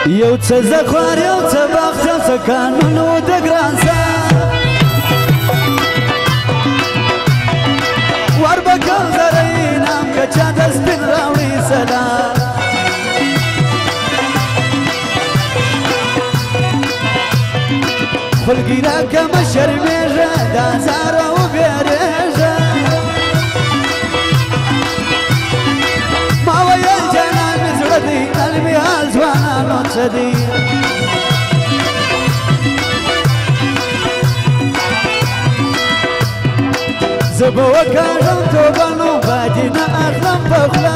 یو څه زخوار یو څه بخت یو څه قانونو د ګران سر وربکل زرعی نام که چا د سپین راوړي صدا خلګي راکه مه شرمېږه دا زاره وبېرېږه ما ویل جانان مې زړه دی نل مې حال ځوانانو څه دی زه به وکاږم توبه نو بادي نه اخلم په خوله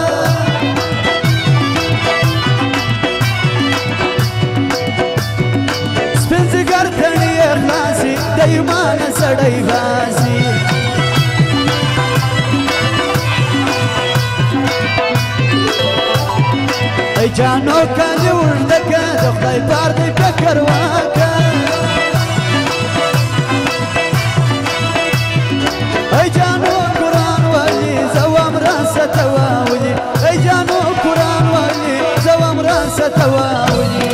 سپین ځګر تڼۍ یې خلاصي د ایمانه سړی باسي ای جانو کالي اوږده که د خدای پار دی فکر وکه ای جانو قرآن والی زوام راسه تواولي ای جانو قرآن والی زوام راسه تواولي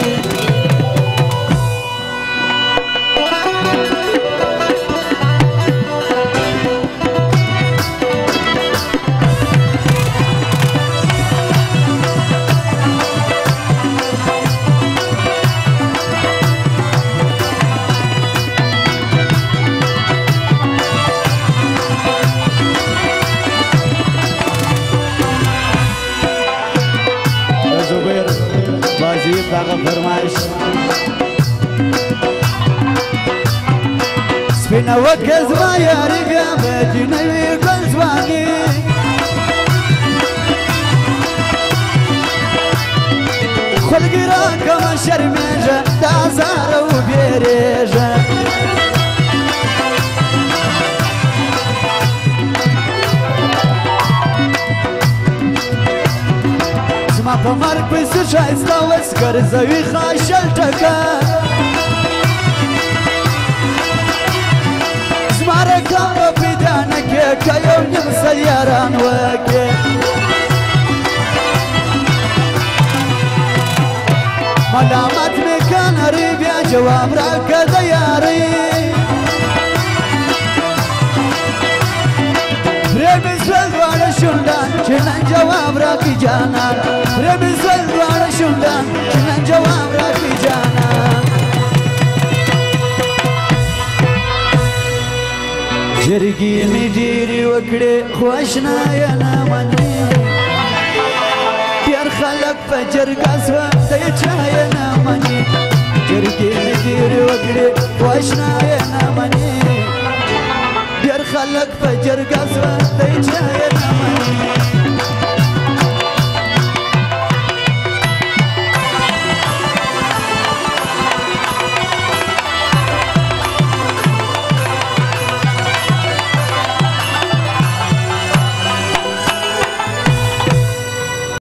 دغه فرمایش سپینه وکه زما یاري بیا به دې نه وي ګل ځواني خلګي راکه مه شرمېږه دا زاره وبېرېږه زما په مرګ پیسې ښایسته وس ګرځوي خاشل ټکه زما رقم به پیدا نه کې که یو نیم سل یاران وکې ملامت مې که نري بیا جواب راکه د یارۍ پرې مې زړه دواړه شونډان چې نن جواب راکړي جانان پرې مې زړه دواړه شونډان چې نن جواب راکړي جانان جرګې مې ډېرې وکړې خو اشنایه نه منې ډېر خلک په جرګه سوه ته یې چا یې نه منې جرګې مې ډېرې وکړې خو اشنایه نه منې ډېر خلک په جرګه سوه ته یې چا یې نه منې